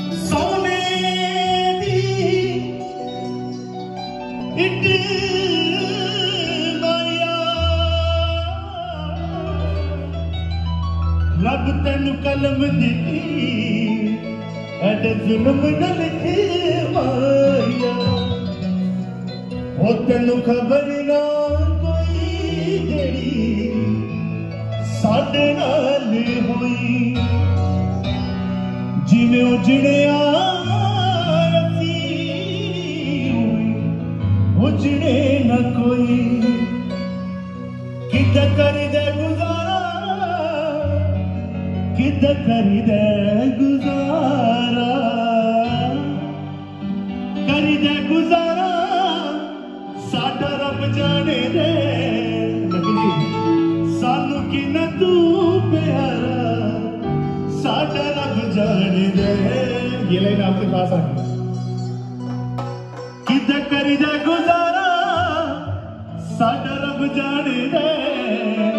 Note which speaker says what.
Speaker 1: सोने दी इट माया रब तेन कलम दी एड जुल्म न लिखे माया ओ तेन खबर ना कोई जेड़ी साडे नाल होई जिवें उजड़िया उजड़े न कोई किद कर दे गुजारा किद कर दे गुजारा कर दे गुजारा साडा रब जाने दे सानू कि न तू प्यारा साडा रब जाने दे। ये लाइन आपके पास आ गई। किद कर दे गुजारा साडा रब जाने दे